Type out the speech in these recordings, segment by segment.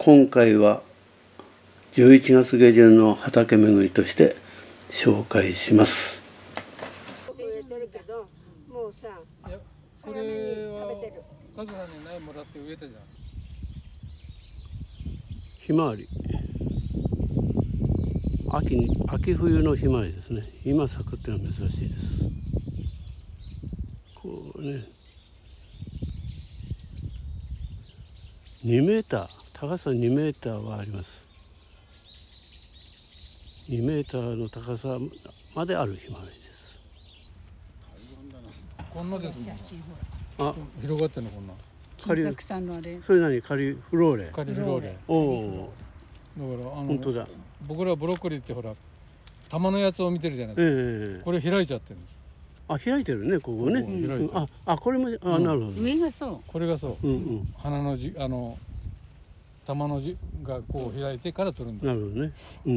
今回は11月下旬の畑巡りとして紹介します。 植えてるけど、もうさ、 これはカズさんに苗もらって植えたじゃん。 ひまわり、秋冬のひまわりですね。今咲くっていうのは珍しいです。こうね、2メーター、高さ2メーターはあります。2メーターの高さまであるひまわりです。 こんなですもん。 あ、 広がってんのこんな。 金作さんのあれ。それ何？カリフローレ。 カリフローレ。 おお。 だから本当だ。 僕らブロッコリーってほら玉のやつを見てるじゃないですか。これ開いちゃってるんです。あ、 開いてるね、ここね。これも、なるほど。 上がそう。 これがそう。花の玉の字がこう開いてから取るんだ。 なるほどね。うん。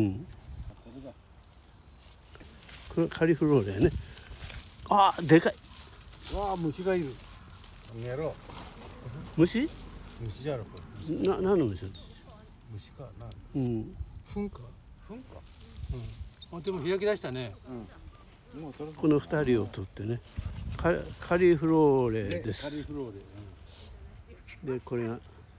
これカリフローレね。あ、でかい。 わあ、虫がいる。やろう。 虫？ 虫じゃろこれ。何の虫？ 虫かな。 うん。 糞か。 糞か。 うん。でも開き出したね。 この2人を取ってね、カリフローレです。 カリフローレ。でこれが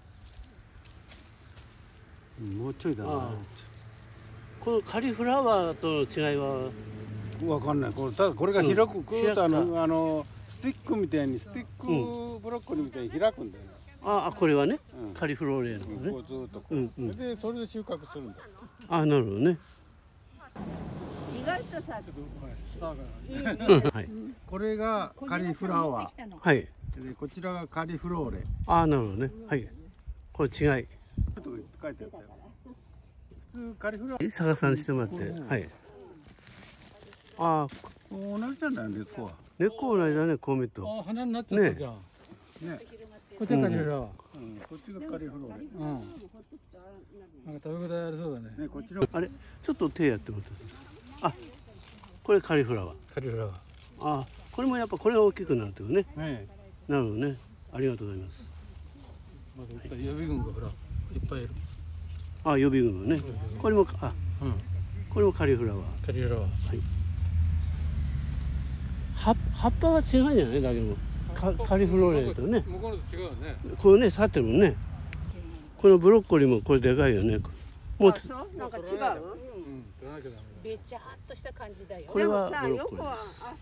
もうちょいだな。このカリフラワーとの違いはわかんない。ただこれが開く、スティックみたいにスティックブロッコリーみたいに開くんだよね。 あ、これはね、カリフローレのね。 こうずっとこう。でそれで収穫するんだ。 あ、なるほどね。 意外とさ、 これがカリフラワー。 はい。 でこちらがカリフローレ。 あ、なるほどね。はい。これ違い。 書いてあったよ。普通カリフラワー。 逆さにしてもらって、はい。あ、 同じじゃない根っこは。 根っこ同じだね、米と。 あ、花になってるじゃん。ね。こっちがカリフラワー。 こっちがカリフローレ。 なんか食べ応えありそうだね。 こっちの。 あれ、ちょっと手やってもらっていいですか。あ、これカリフラワー。 カリフラワー。 あ、これもやっぱこれが大きくなるっていうね。なるほどね。ありがとうございます。 予備軍がほらいっぱいいる。 あ、予備軍ね。これもこれもカリフラワー。 カリフラワー。はい。 葉っぱは違うんじゃないだけどカリフローレとね。 向こうのと違うね。 これね立ってるもんね。このブロッコリーもこれでかいよね。 もうなんか違う。 べちゃっとした感じだよ。 これはブロッコリーです。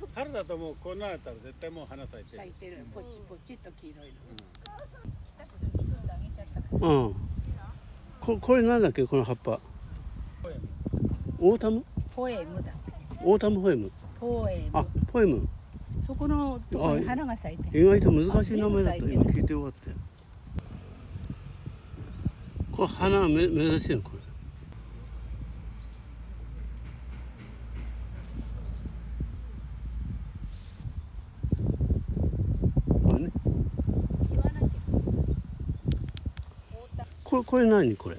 春だともうこんなだったら絶対もう花咲いてる。 咲いてる。ポチポチと黄色いの。これなんだっけこの葉っぱ。オータム？ ポエムだ。 オータムポエム。 ポエム。 あ、ポエム。 そこのところに花が咲いてる。 意外と難しい名前だった。今聞いてよかったよ。これ花は珍しいのこれ。これ何これ？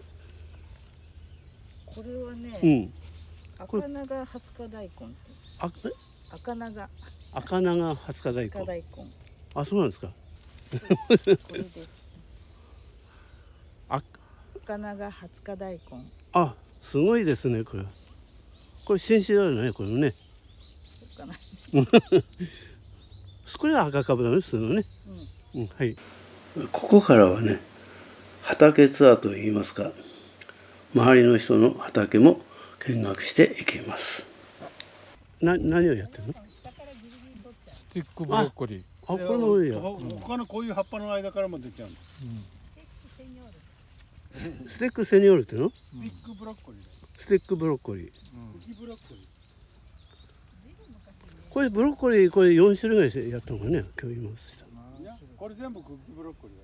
これはね、赤長20日大根。赤長 20日大根。あ、そうなんですか。これです。赤長20日大根。 あ、すごいですねこれ。これ新種だよねこれね。これは赤株だね普通のね。はい。ここからはね。畑ツアーといいますか、周りの人の畑も見学していきます。何をやってるの？ スティックブロッコリー。 あ、これもいいや。 他のこういう葉っぱの間からも出ちゃうの。 スティックセニョールっていうの？ スティックブロッコリー。 スティックブロッコリー。これブロッコリーこれ4種類ぐらいやったのかね。今日言いました。 いや、これ全部クッキーブロッコリーだ。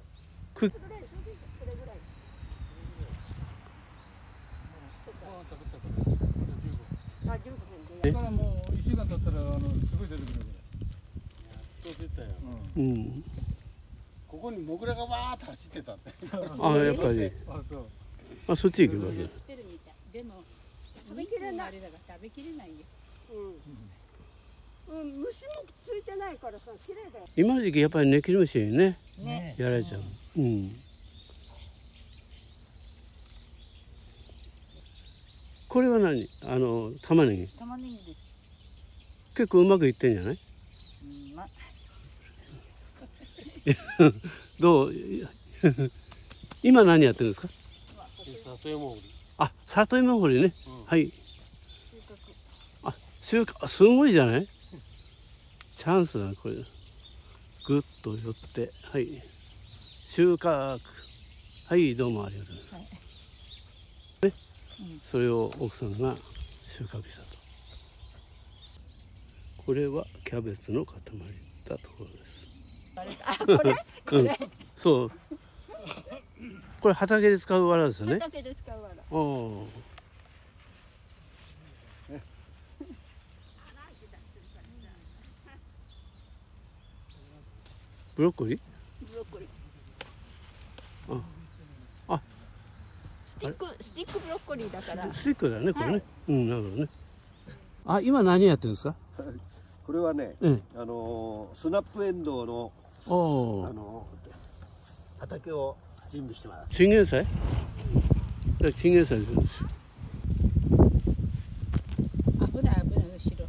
だからもう1週間経ったらすごい出てくるから。 出たよ。ここにモグラがわーって走ってたって。 あ、やっぱり。あ、そっち行けばいい。 でも食べきれない。食べきれないよ。 虫もついてないからさ、綺麗だよ。 今の時期やっぱりネキリムシにね、やられちゃう。 これは何？玉ねぎ。 玉ねぎです。 結構うまくいってんじゃない？どう？今何やってるんですか？ 里芋掘り。 あ、里芋掘りね。はい。 収穫。 収穫、すごいじゃない？チャンスだねこれ。ぐっと寄って、はい。収穫。はい、どうもありがとうございます。ね、それを奥さんが収穫したと。これはキャベツの塊だところです。 これそう。これ畑で使う藁ですよね。 畑で使うわら。 おお。ブロッコリー？ ブロッコリー。 あ、 スティックブロッコリーだから。 スティックだねこれね。うん、なるほどね。あ、今何やってるんですか？ これはね、スナップエンドウの畑を準備してます。 チンゲン菜？チンゲン菜です。 危ない後ろ。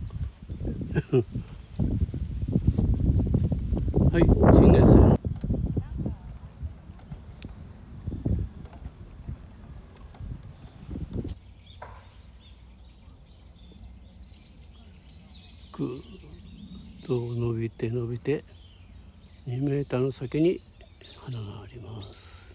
はい、チンゲン菜。ぐーっと伸びて2メーターの先に花があります。